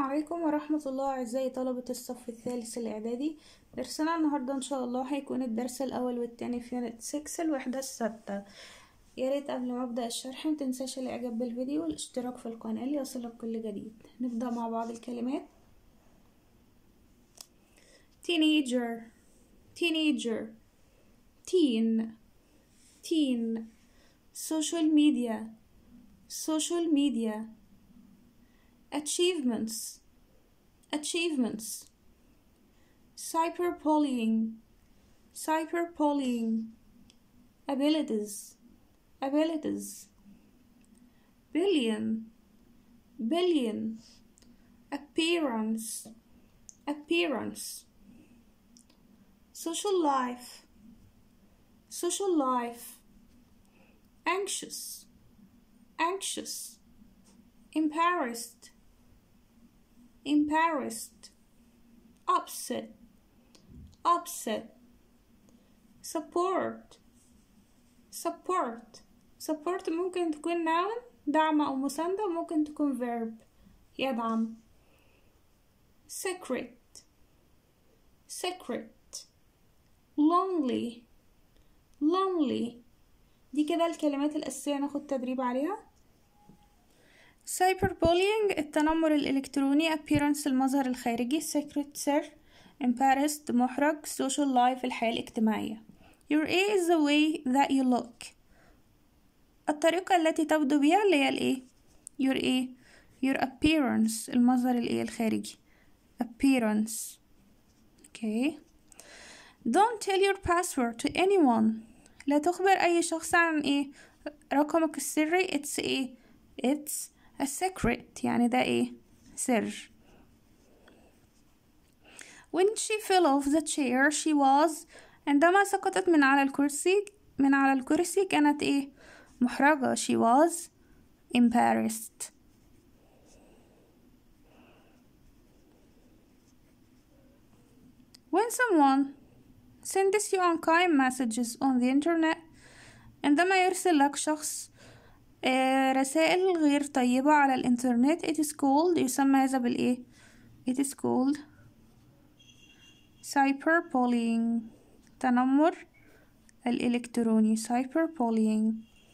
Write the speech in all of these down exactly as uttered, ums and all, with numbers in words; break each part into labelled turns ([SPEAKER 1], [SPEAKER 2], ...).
[SPEAKER 1] عليكم ورحمة الله. أعزائي طلبة الصف الثالث الإعدادي، درسنا النهاردة إن شاء الله هيكون الدرس الأول والتاني في يونت ستة الوحدة الستة. ياريت قبل ما أبدأ الشرح متنساش الإعجاب بالفيديو والاشتراك في القناة ليصلك كل جديد. نبدأ مع بعض الكلمات. teenager teenager teen teen social media social media achievements achievements cyberbullying cyberbullying abilities abilities billion billion appearance appearance social life social life anxious anxious embarrassed embarrassed upset upset support support support ممكن تكون noun دعم أو مساندة، ممكن تكون verb يدعم. secret secret lonely lonely دي كده الكلمات الأساسية ناخد تدريب عليها. cyberbullying التنمر الإلكتروني، appearance المظهر الخارجي، secret سر، embarrassed محرج، social life الحياة الاجتماعية. your A is the way that you look الطريقة التي تبدو بها اللي هي الايه your A your appearance المظهر الايه الخارجي appearance. okay don't tell your password to anyone لا تخبر أي شخص عن ايه رقمك السري. it's ايه it's a secret يعني ده ايه سر. when she fell off the chair she was عندما سقطت من على الكرسي من على الكرسي كانت ايه محرجة. she was embarrassed. when someone sends you unkind messages on the internet عندما يرسل لك شخص رسائل غير طيبة على الإنترنت it is called يسمى هذا بالإيه it is called cyberbullying تنمر الإلكتروني cyberbullying.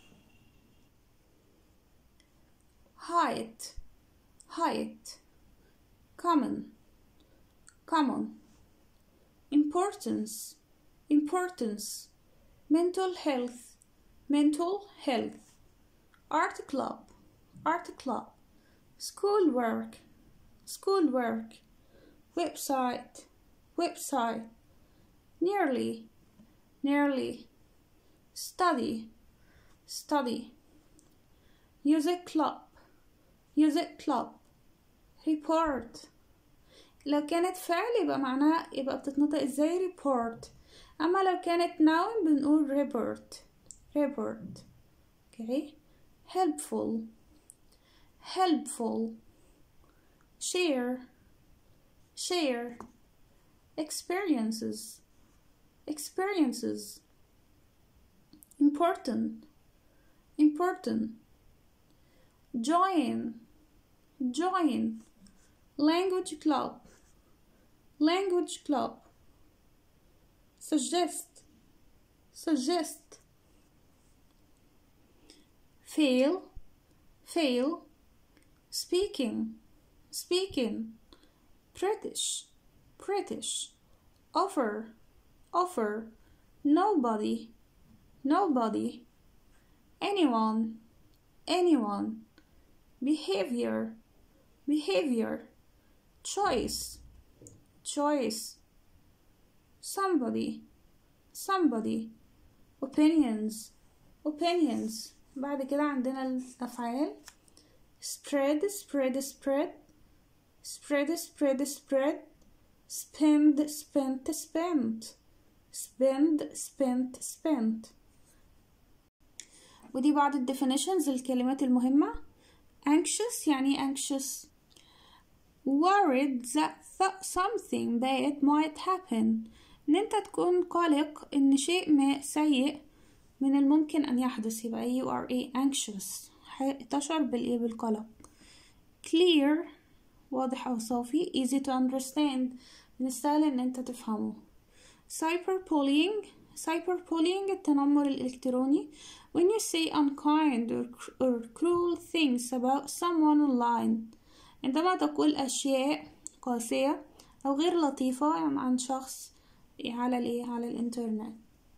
[SPEAKER 1] height height common common importance importance mental health mental health art club art club school work school work website website nearly nearly study study music club music club report لو كانت فعل يبقى معناها يبقى بتتنطق ازاي report، اما لو كانت noun بنقول report report. okay helpful helpful share share experiences experiences important important join join language club language club suggest suggest fail fail speaking speaking British British offer offer nobody nobody anyone anyone behavior behavior choice choice somebody somebody opinions opinions. بعد كده عندنا الأفعال spread spread spread spread spread spread spend spent spent spend spent spent. ودي بعض ال definitions الكلمات المهمة. anxious يعني anxious worried that something bad might happen ان انت تكون قلق ان شيء ما سيء من الممكن ان يحدث، يبقى you are a anxious تشعر بالايه بالقلق. clear واضح أو صافي. easy to understand من السهل إن أنت تفهمه. cyberbullying cyberbullying التنمر الإلكتروني when you say unkind or, or cruel things about someone online عندما تقول أشياء قاسية أو غير لطيفة عن شخص على الإيه على الإنترنت.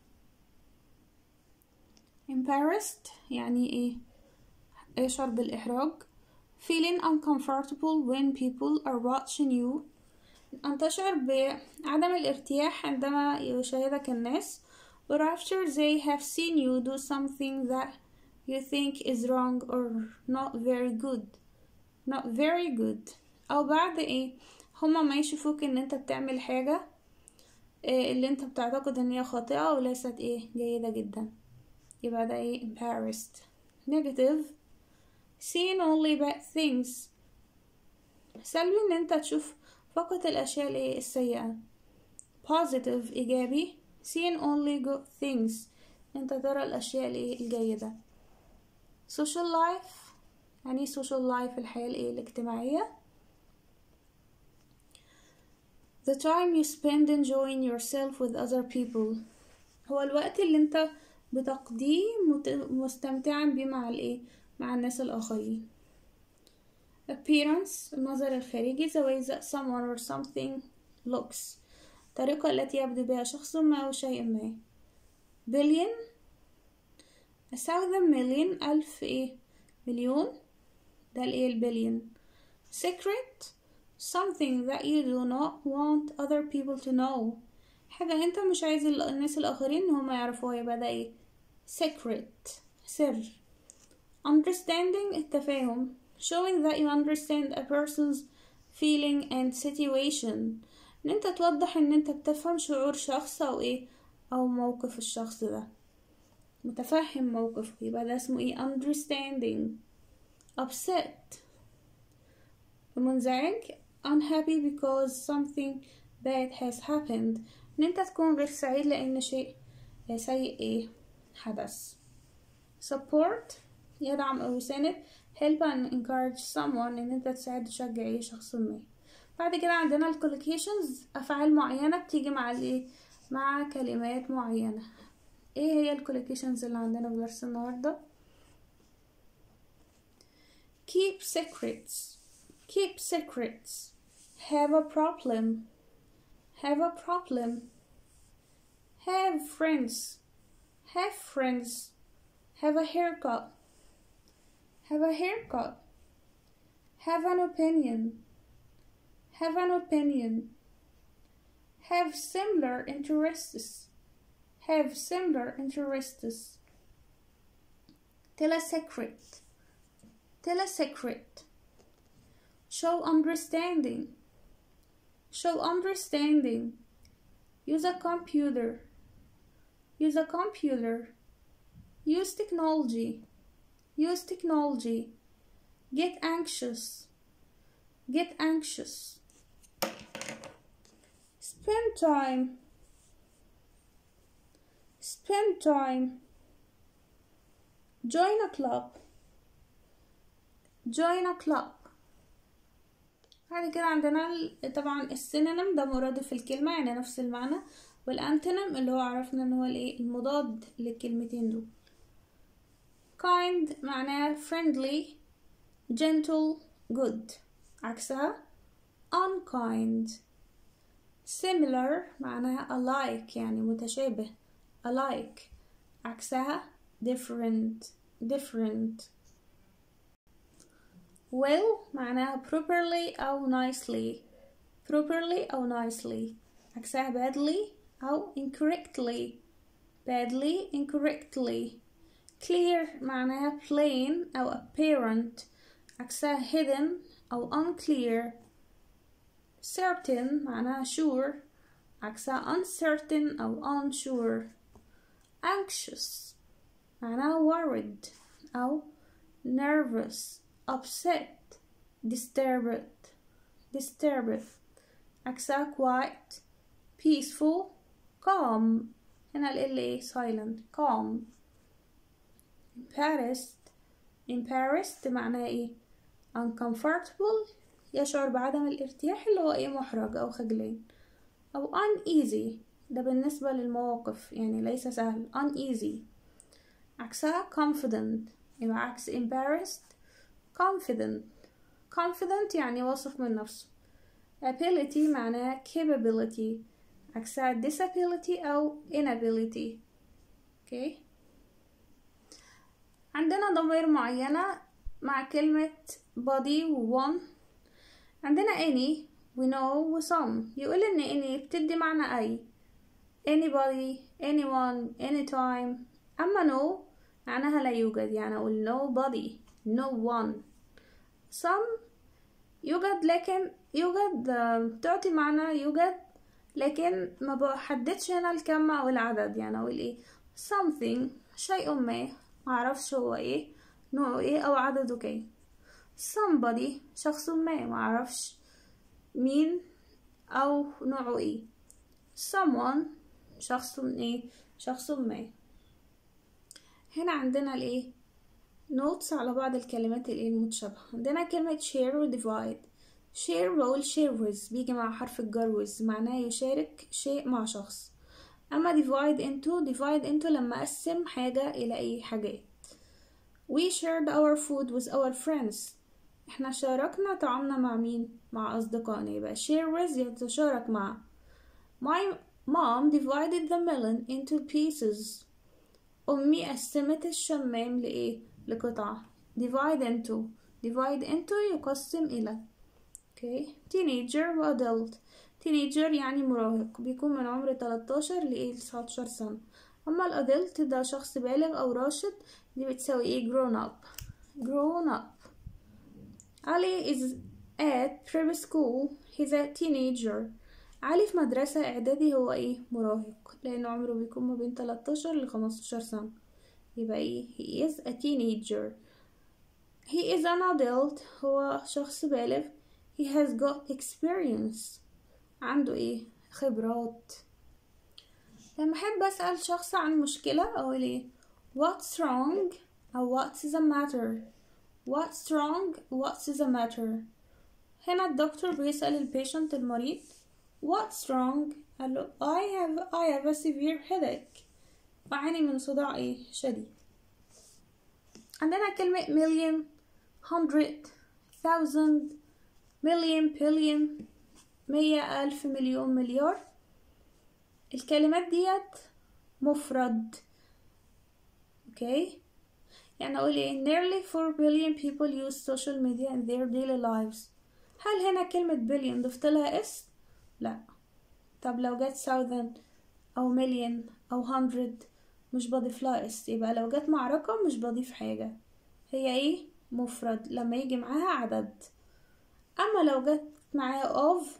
[SPEAKER 1] embarrassed يعني إيه يشعر بالإحراج. feeling uncomfortable when people are watching you أن تشعر بعدم الارتياح عندما يشاهدك الناس. or after they have seen you do something that you think is wrong or not very good not very good أو بعد إيه هما ما يشوفوك إن أنت بتعمل حاجة إيه اللي أنت بتعتقد إن هي خاطئة وليست إيه جيدة جدا، يبقى ده إيه embarrassed. negative seeing only bad things سلبي إن أنت تشوف فقط الأشياء الإيه السيئة. positive إيجابي seeing only good things أنت ترى الأشياء الإيه الجيدة. social life يعني social life الحياة الإيه الاجتماعية. the time you spend enjoying yourself with other people هو الوقت اللي أنت بتقضيه مستمتعا بيه مع الإيه مع الناس الآخرين. appearance المظهر الخارجي the way that someone or something looks الطريقة التي يبدو بها شخص ما أو شيء ما. billion a thousand million ألف إيه مليون ده الإيه البليون. secret something that you do not want other people to know حاجة أنت مش عايز الناس الآخرين إن هما يعرفوها يبقى ده إيه secret سر. understanding التفاهم showing that you understand a person's feeling and situation ان انت توضح ان انت بتفهم شعور شخص او ايه او موقف الشخص ده متفهم موقفه يبقى ده اسمه ايه understanding. upset منزعج unhappy because something bad has happened ان انت تكون غير سعيد لان شيء سيء ايه حدث. support يدعم او يساند help and encourage someone ان انت تساعد تشجع ايه شخص ما. بعد كده عندنا ال collocations افعال معينة بتيجي مع الايه مع كلمات معينة. ايه هي ال collocations اللي عندنا في درس النهاردة؟ keep secrets keep secrets have a problem have a problem have friends have friends have a haircut have a haircut have an opinion have an opinion have similar interests have similar interests tell a secret tell a secret show understanding show understanding use a computer use a computer use technology use technology get anxious get anxious spend time spend time join a club join a club. بعد كده عندنا طبعا السينونيم ده مرادف الكلمة يعني نفس المعنى والانتونيم اللي هو عرفنا ان هو الايه المضاد للكلمتين دول. kind معناها friendly gentle good عكسها unkind. similar معناها alike يعني متشابه alike عكسها different different. well معناها properly أو nicely properly أو nicely عكسها badly أو incorrectly badly incorrectly. clear معناها plain أو apparent عكسها hidden أو unclear. certain معناها sure عكسها uncertain أو unsure. anxious معناها worried أو nervous. upset disturbed disturbed عكسها quiet peaceful calm هنا ال ايه silent calm. embarrassed embarrassed معناها ايه uncomfortable يشعر بعدم الارتياح اللي هو ايه محرج أو خجلان. أو uneasy ده بالنسبة للمواقف يعني ليس سهل. uneasy عكسها confident يبقى عكس embarrassed confident. confident يعني واثق من نفسه. ability معناها capability عكسها disability أو inability. okay. عندنا ضمير معينة مع كلمة body و one. عندنا any we know و some. يقول إن any بتدي معنى أي anybody anyone anytime. أما no معناها لا يوجد يعني أقول nobody no one. some يوجد لكن يوجد تعطي معنى يوجد لكن ما بحددش هنا الكم أو العدد يعني أقول إيه something شيء ما معرفش هو إيه نوعه إيه أو عدده كام. somebody شخص ما معرفش مين أو نوعه إيه. someone شخص إيه شخص ما. هنا عندنا الإيه notes على بعض الكلمات الإيه المتشابهة. عندنا كلمة share و divide. share بقول share with بيجي مع حرف الجر with معناه يشارك شيء مع شخص. أما divide into divide into لما أقسم حاجة إلى أي حاجات. we shared our food with our friends. احنا شاركنا طعامنا مع مين؟ مع أصدقائنا. يبقى share with يتشارك مع. my mom divided the melon into pieces. أمي قسمت الشمام لإيه؟ لقطع. divide into divide into يقسم إلى. okay. teenager و adult. teenager يعني مراهق بيكون من عمر تلاتاشر لإيه لتسعتاشر سنة. أما الأدلت ده شخص بالغ أو راشد دي بتساوي إيه grown up. grown up. علي is at prep school he's a teenager. علي في مدرسة إعدادي هو إيه مراهق لأن عمره بيكون ما بين تلاتاشر لخمستاشر سنة. يبقى إيه he is a teenager. he is an adult هو شخص بالغ. he has got experience عنده إيه خبرات. لما أحب أسأل شخص عن مشكلة أقول إيه what's wrong أو what's the matter. what's wrong what's the matter. هنا الدكتور بيسأل البيشنت المريض what's wrong قال له I have I have a severe headache أعاني من صداع إيه شديد. عندنا كلمة million hundred thousand million billion مية ألف مليون مليار. الكلمات ديت مفرد. okay. يعني أقول إيه nearly four billion people use social media in their daily lives. هل هنا كلمة billion ضفت لها اس؟ لا. طب لو جت thousand أو million أو hundred مش بضيف لها اس. يبقى لو جت مع رقم مش بضيف حاجة هي ايه مفرد لما يجي معاها عدد. أما لو جت معاها of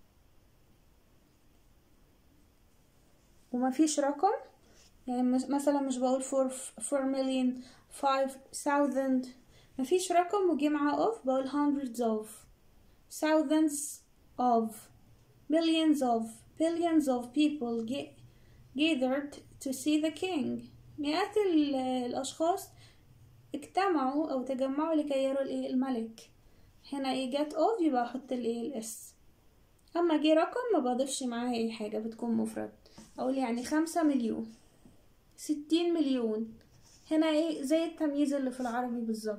[SPEAKER 1] وما فيش رقم يعني مثلا مش بقول four four million five thousand ما فيش رقم وجي معاه of بقول hundreds of thousands of millions of billions of people gathered to see the king. مئات الأشخاص اجتمعوا أو تجمعوا لكي يروا الملك. هنا ايه جت of يبقى أحط الايه الاس. أما جي رقم ما بضيفش معاها اي حاجة بتكون مفرد. أقول يعني خمسة مليون ستين مليون. هنا ايه زي التمييز اللي في العربي بالظبط.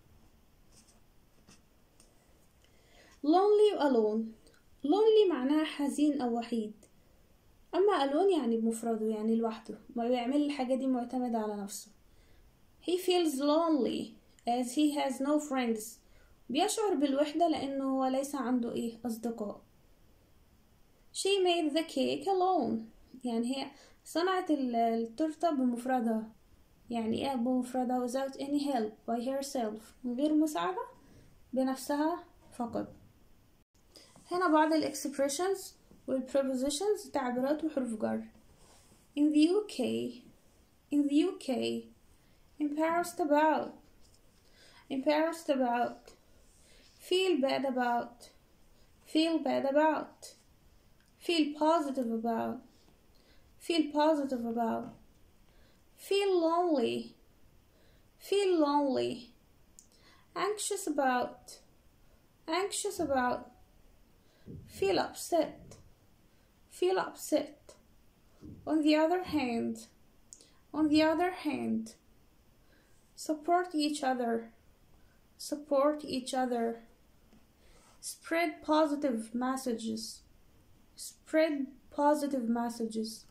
[SPEAKER 1] lonely و alone. lonely معناها حزين أو وحيد. أما alone يعني بمفرده يعني لوحده ما بيعمل الحاجة دي معتمد على نفسه. he feels lonely as he has no friends. بيشعر بالوحدة لأنه هو ليس عنده ايه أصدقاء. she made the cake alone يعني هي صنعت التورتة بمفردها. يعني ايه بمفردها without any help by herself من غير مساعدة بنفسها فقط. هنا بعض ال expressions وال prepositions تعبيرات وحروف جر. in the U K in the U K embarrassed about embarrassed about feel bad about feel bad about feel positive about feel positive about feel lonely feel lonely anxious about anxious about, feel upset, feel upset. On the other hand, on the other hand, support each other, support each other. Spread positive messages, spread positive messages.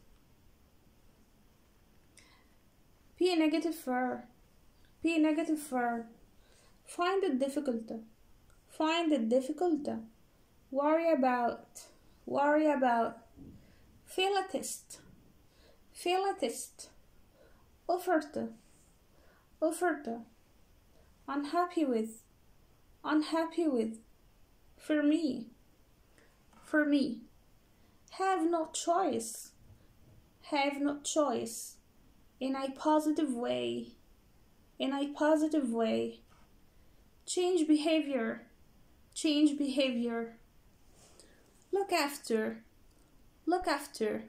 [SPEAKER 1] Be negative for, be negative for. Find it difficult, find it difficult. Worry about, worry about. Fail a test, fail a test. Offered, offered. Unhappy with, unhappy with. For me, for me. Have no choice, have no choice. In a positive way, in a positive way. Change behavior, change behavior. Look after, look after.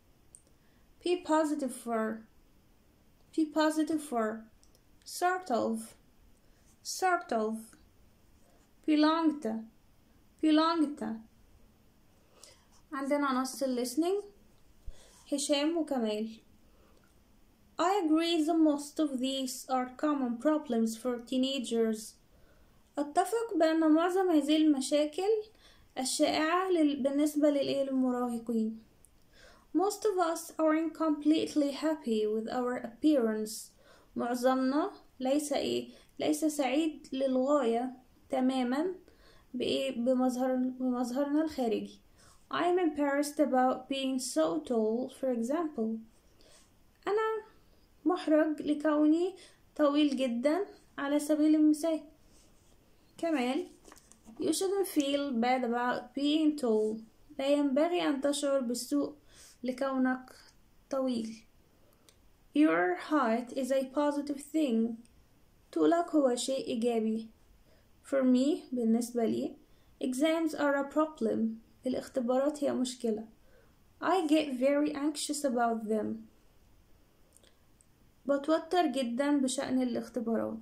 [SPEAKER 1] Be positive for, be positive for. Sort of, sort of. Belong to, belong to. عندنا نص listening هشام وكمال. I agree the most of these are common problems for teenagers. أتفق بأن معظم هذه المشاكل الشائعة بالنسبة للمراهقين. Most of us aren't completely happy with our appearance. معظمنا ليس إيه ليس سعيد للغاية تماما بإيه بمظهر بمظهرنا الخارجي. I'm embarrassed about being so tall, for example. أنا محرج لكوني طويل جدا على سبيل المثال. كمال You shouldn't feel bad about being tall. لا ينبغي أن تشعر بالسوء لكونك طويل. Your height is a positive thing. طولك هو شيء إيجابي. For me بالنسبة لي exams are a problem. الاختبارات هي مشكلة. I get very anxious about them. بتوتر جدا بشأن الاختبارات.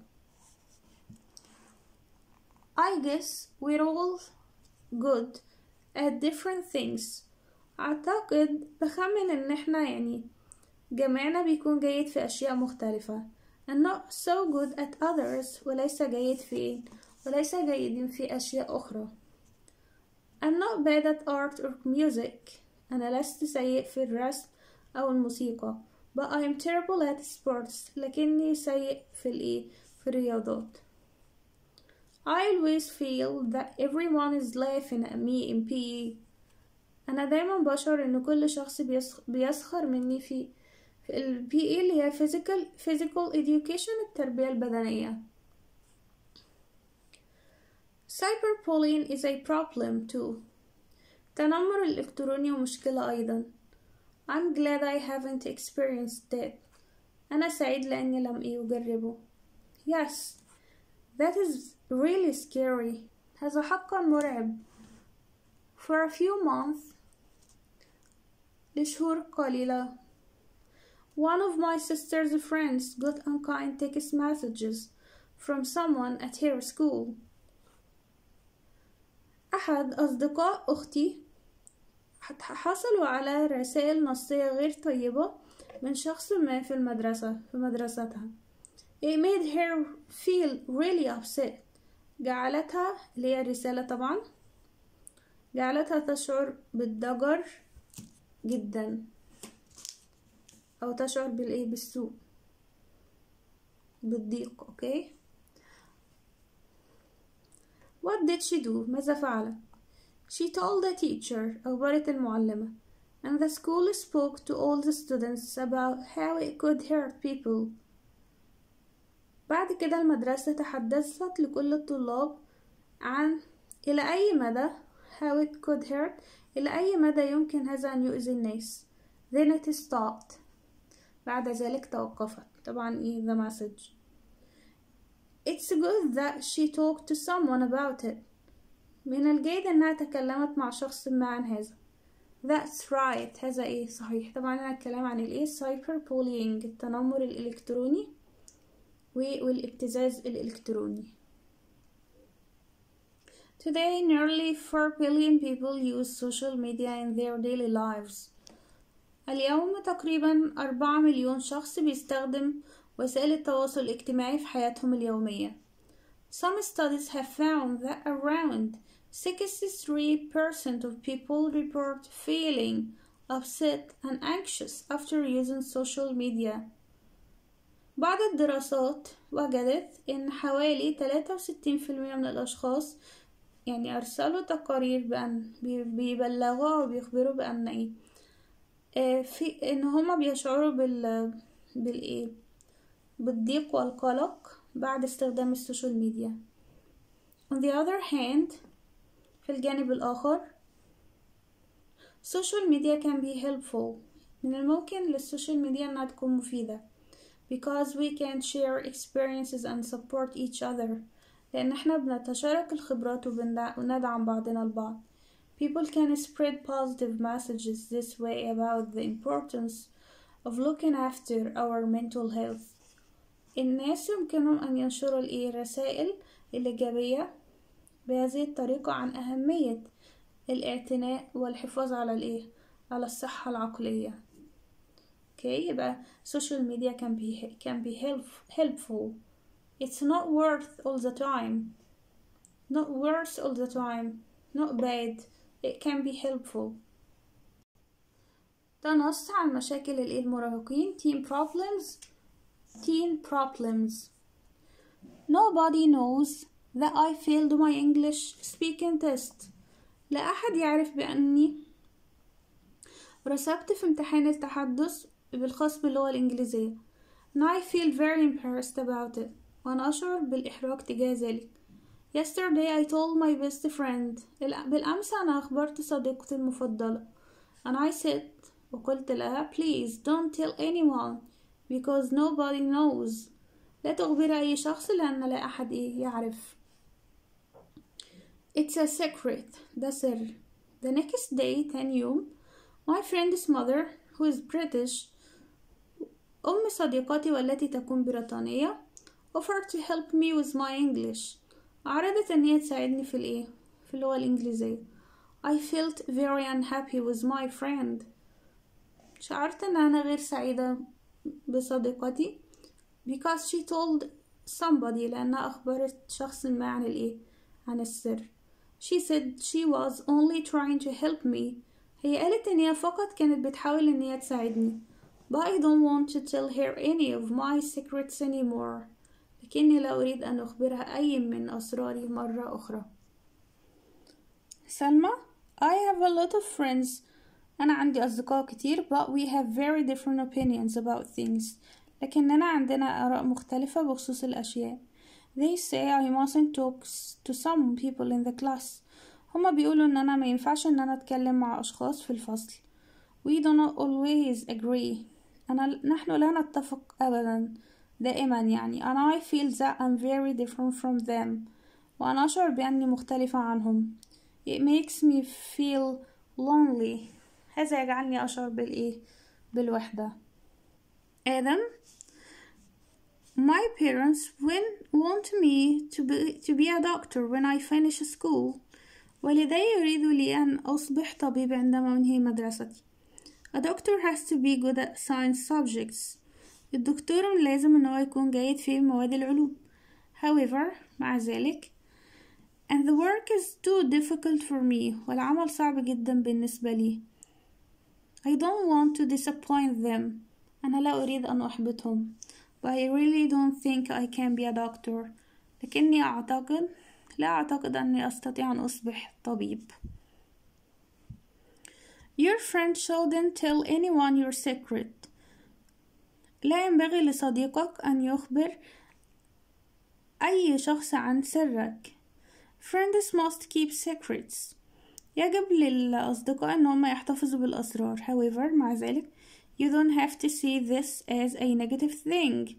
[SPEAKER 1] I guess we're all good at different things. أعتقد بخمن إن إحنا يعني جميعنا بيكون جيد في أشياء مختلفة. and not so good at others وليس جيد في وليس جيد في أشياء أخرى. I'm not bad at art or music. أنا لست سيء في الرسم أو الموسيقى. But I am terrible at sports. لكني سيء في الإيه في الرياضات. I always feel that everyone is laughing at me in P E. أنا دايما بشعر إن كل شخص بيسخر مني في في ال P E اللي هي physical physical education التربية البدنية. Cyberbullying is a problem too. التنمر الإلكتروني مشكلة أيضا. I'm glad I haven't experienced it. أنا سعيد لأني لم أجربه. Yes, that is really scary. هذا حقا مرعب. For a few months, لشهور قليلة, one of my sister's friends got unkind text messages from someone at her school. أحد أصدقاء أختي حصلوا على رسائل نصية غير طيبة من شخص ما في المدرسة في مدرستها. It made her feel really upset. جعلتها اللي هي الرسالة طبعا جعلتها تشعر بالضجر جدا أو تشعر بالإيه بالسوء بالضيق. okay. What did she do? ماذا فعلت؟ She told the teacher أخبرت المعلمة and the school spoke to all the students about how it could hurt people. بعد كده المدرسة تحدثت لكل الطلاب عن إلى أي مدى how it could hurt إلى أي مدى يمكن هذا أن يؤذي الناس. Then it stopped. بعد ذلك توقفت. طبعا إيه the message. It's good that she talked to someone about it. من الجيد أنها تكلمت مع شخص ما عن هذا. That's right. هذا إيه صحيح. طبعا أنا الكلام عن الإيه cyberbullying التنمر الإلكتروني والابتزاز الإلكتروني. Today, nearly four billion people use social media in their daily lives. اليوم تقريبا أربعة مليون شخص بيستخدم وسائل التواصل الاجتماعي في حياتهم اليومية. Some studies have found that around sixty-three percent of people report feeling upset and anxious after using social media. بعض الدراسات وجدت إن حوالي ثلاثة وستين بالمئة من الأشخاص يعني أرسلوا تقارير بأن بيبلغوا أو بيخبروا بأن إيه آه في إن هما بيشعروا بال بالإيه بالضيق والقلق بعد استخدام السوشيال ميديا. On the other hand, في الجانب الآخر social media can be helpful. من الممكن للسوشيال ميديا إنها تكون مفيدة because we can share experiences and support each other. لأن احنا بنتشارك الخبرات وندعم بعضنا البعض. People can spread positive messages this way about the importance of looking after our mental health. الناس يمكنهم أن ينشروا الرسائل الإيجابية بهذه الطريقة عن أهمية الاعتناء والحفاظ على الإيه على الصحة العقلية. okay يبقى social media can be can be help, helpful. It's not worth all the time. Not worse all the time. Not bad. It can be helpful. ده نص عن مشاكل المراهقين teen problems. Teen problems. Nobody knows that I failed my English speaking test. لا أحد يعرف بأني رسبت في امتحان التحدث بالخاص باللغة الإنجليزية. And I feel very embarrassed about it. وأنا أشعر بالإحراج تجاه ذلك. Yesterday I told my best friend. بالأمس أنا أخبرت صديقتي المفضلة. And I said وقلت لها please don't tell anyone because nobody knows. لا تخبر أي شخص لأن لا أحد إيه يعرف. It's a secret. ده سر. The next day تاني يوم my friend's mother who is British أم صديقتي والتي تكون بريطانية offered to help me with my English. عرضت أن هي تساعدني في الإيه في اللغة الإنجليزية. I felt very unhappy with my friend. شعرت أن أنا غير سعيدة بصديقتي because she told somebody لأنها أخبرت شخص ما عن الإيه عن السر. She said she was only trying to help me. هي قالت إن هي فقط كانت بتحاول إن هي تساعدني. But I don't want to tell her any of my secrets anymore. لكني لا أريد أن أخبرها أي من أسراري مرة أخرى. سلمى I have a lot of friends. أنا عندي أصدقاء كتير but we have very different opinions about things. لكننا عندنا آراء مختلفة بخصوص الأشياء. They say I mustn't talk to some people in the class. هما بيقولوا إن أنا ما ينفعش إن أنا أتكلم مع أشخاص في الفصل. We do not always agree. أنا نحن لا نتفق أبدا دائما يعني. and I feel that I'm very different from them. وأنا أشعر بأني مختلفة عنهم. It makes me feel lonely. هذا يجعلني أشعر بالإيه بالوحدة. آدم My parents want me to be, to be a doctor when I finish school. والدي يريدوا لي أن أصبح طبيب عندما أنهي مدرستي. A doctor has to be good at science subjects. الدكتور لازم أنه يكون جيد في مواد العلوم. However, مع ذلك and the work is too difficult for me. والعمل صعب جدا بالنسبة لي. I don't want to disappoint them. أنا لا أريد أن أحبطهم. But I really don't think I can be a doctor. لكني أعتقد لا أعتقد أني أستطيع أن أصبح طبيب. Your friend shouldn't tell anyone your secret. لا ينبغي لصديقك أن يخبر أي شخص عن سرك. Friends must keep secrets. يجب للأصدقاء أن هم يحتفظوا بالأسرار. However, مع ذلك you don't have to see this as a negative thing.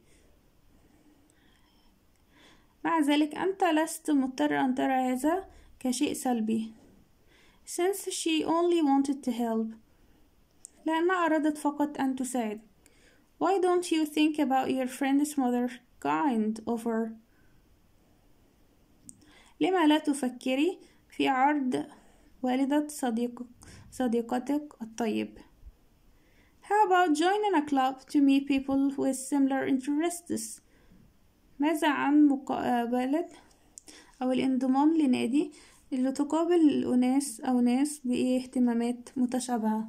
[SPEAKER 1] مع ذلك أنت لست مضطر أن ترى هذا كشيء سلبي. Since she only wanted to help. لأنها أرادت فقط أن تساعد. Why don't you think about your friend's mother's kind offer? لما لا تفكري في عرض والدة صديق صديقتك الطيب. How about joining a club to meet people with similar interests? ماذا عن مقابلة أو الانضمام لنادي اللي تقابل أناس أو ناس بإيه اهتمامات متشابهة؟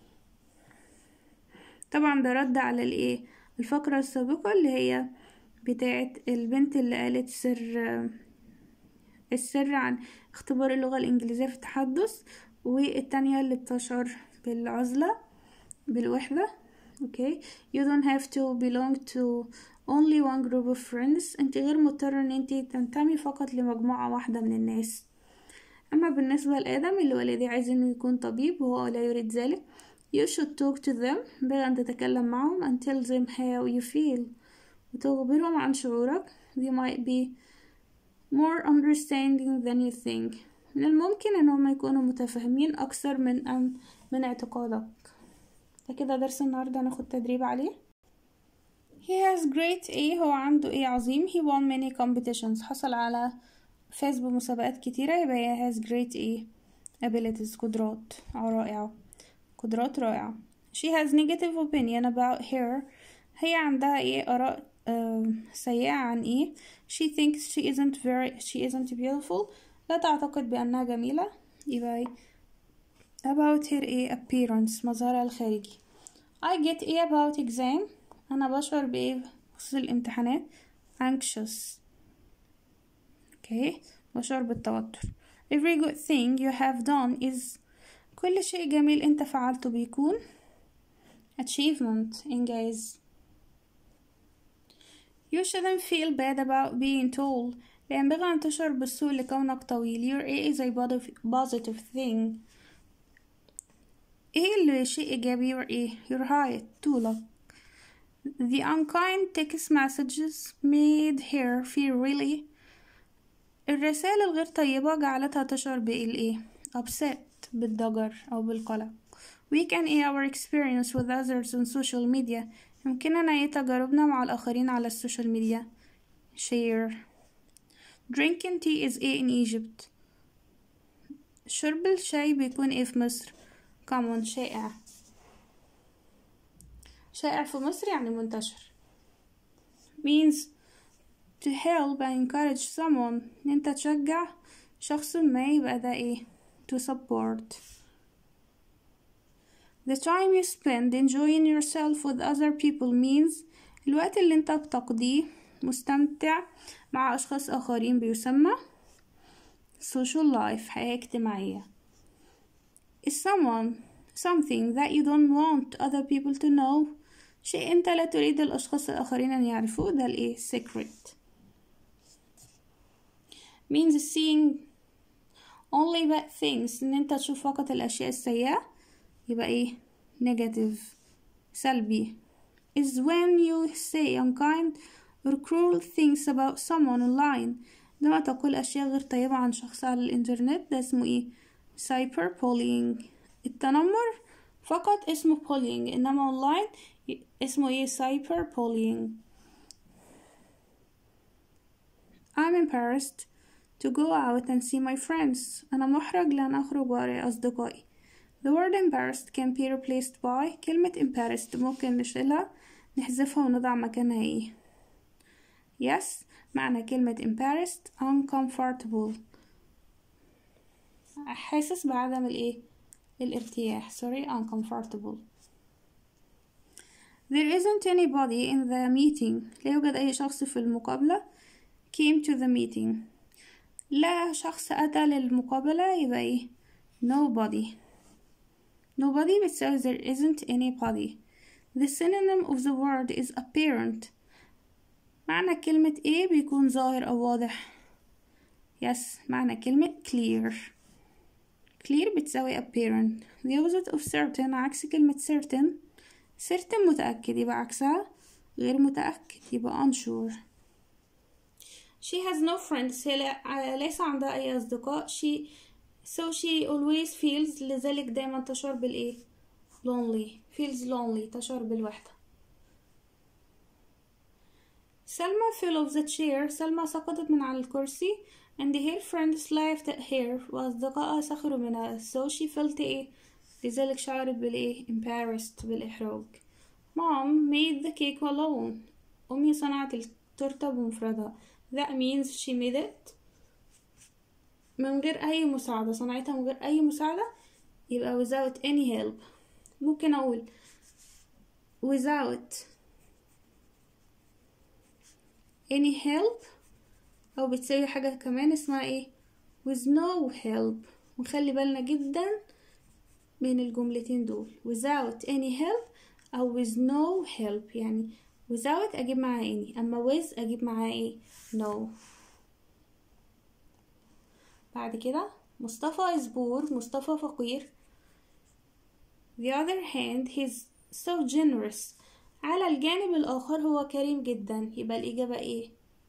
[SPEAKER 1] طبعا ده رد على الإيه الفقرة السابقة اللي هي بتاعت البنت اللي قالت سر السر عن اختبار اللغة الإنجليزية في التحدث، والتانية اللي بتشعر بالعزلة بالوحدة. okay you don't have to belong to only one group of friends. انت غير مضطر ان انت تنتمي فقط لمجموعة واحدة من الناس. اما بالنسبة لآدم اللي والديه عايز انه يكون طبيب وهو لا يريد ذلك، you should talk to them. ينبغي ان تتكلم معهم and tell them how you feel، وتخبرهم عن شعورك. they might be more understanding than you think. من الممكن انهم يكونوا متفاهمين اكثر من ان من اعتقادك. فكده درس النهاردة هناخد تدريب عليه. he has great A، هو عنده A عظيم. he won many competitions، حصل على فاز بمسابقات كتيرة، يبقى he has great A abilities، قدرات رائعة قدرات رائعة. she has negative opinion about her، هي عندها ايه آراء آه سيئة عن ايه. she thinks she isn't very she isn't beautiful، لا تعتقد بأنها جميلة. يبقى about her a appearance، مظهرها الخارجي. I get a about exam، أنا بشعر بإيه بخصوص الامتحانات. anxious، okay بشعر بالتوتر. every good thing you have done is، كل شيء جميل أنت فعلته بيكون achievement إنجاز. you shouldn't feel bad about being tall، لا ينبغي أن تشعر بالسوء لكونك طويل. your A is a positive thing، ايه اللي شيء ايجابي؟ your ايه your height طولك. the unkind text messages made her feel really، الرسائل الغير طيبة جعلتها تشعر بالايه upset، بالضجر او بالقلق. we can air our experience with others on social media، يمكننا ايه تجاربنا مع الاخرين على السوشيال ميديا. share. drinking tea is a in Egypt، شرب الشاي بيكون ايه في مصر؟ common، شائع شائع في مصر يعني منتشر. means to help and encourage someone، ان انت تشجع شخص ما، يبقى ده ايه to support. the time you spend enjoying yourself with other people means، الوقت اللي انت بتقضيه مستمتع مع اشخاص اخرين بيسمى social life، حياة اجتماعية. is someone something that you don't want other people to know، شيء انت لا تريد الاشخاص الاخرين ان يعرفوه، ده الايه secret. means seeing only bad things، ان انت تشوف فقط الاشياء السيئة، يبقى ايه negative سلبي. is when you say unkind or cruel things about someone online، عندما تقول اشياء غير طيبة عن شخص على الانترنت، ده اسمه ايه cyberbullying. التنمر فقط اسمه bullying، انما اونلاين اسمه ايه cyberbullying. I'm embarrassed to go out and see my friends، انا محرج لان اخرج وارى اصدقائي. the word embarrassed can be replaced by، كلمة embarrassed ممكن نشيلها نحذفها ونضع مكانها ايه yes. معنى كلمة embarrassed uncomfortable، حاسس بعدم الايه الارتياح. sorry uncomfortable. there isn't anybody in the meeting، لا يوجد اي شخص في المقابلة. came to the meeting، لا شخص اتى للمقابلة، يبقى ايه nobody. nobody بتساوي there isn't anybody. the synonym of the word is apparent، معنى كلمة ايه بيكون ظاهر او واضح. yes. معنى كلمة clear clear بتساوي apparent. the opposite of certain عكس كلمة certain certain متأكد، يبقى عكسها غير متأكد، يبقى unsure. she has no friends، هي ليس عندها أي أصدقاء. she so she always feels، لذلك دايما تشعر بالإيه lonely feels lonely، تشعر بالوحدة. سلمى fell off the chair، سلمى سقطت من على الكرسي. and her friends laughed at her وأصدقائها سخروا منها so she felt إيه لذلك شعرت بالإيه embarrassed بالإحراج. Mom made the cake alone. أمي صنعت التورتة بمفردها. That means she made it من غير أي مساعدة، صنعتها من غير أي مساعدة، يبقى without any help. ممكن أقول without any help، أو بتساوي حاجة كمان اسمها إيه with no help. ونخلي بالنا جدا من الجملتين دول without any help أو with no help. يعني without أجيب معاها any، أما with أجيب معاها إيه no. بعد كده مصطفى is poor. مصطفى فقير. the other hand he's so generous. على الجانب الآخر هو كريم جدا، يبقى الإجابة إيه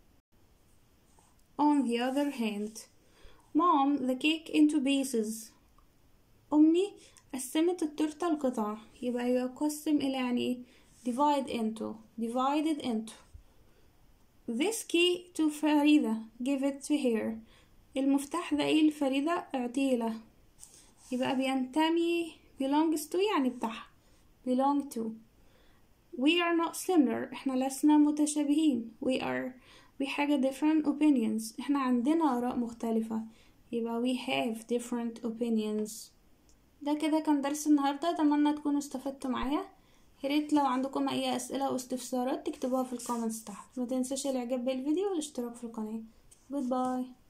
[SPEAKER 1] on the other hand. Mom the cake into pieces. أمي قسمت التورتة لقطع، يبقى يقسم إلى يعني divide into divided into. This key to فريدة give it to her. المفتاح ده إيه لفريدة اعطيه لها، يبقى بينتمي belongs to يعني بتاعها belong to. We are not similar. احنا لسنا متشابهين. We are we حاجة different opinions. احنا عندنا آراء مختلفة، يبقى we have different opinions. ده كده كان درس النهاردة، اتمنى تكونوا استفدتوا معايا. ياريت لو عندكم اي اسئلة او استفسارات تكتبوها في الكومنتس تحت. ما تنساش الاعجاب بالفيديو والاشتراك في القناة. Goodbye.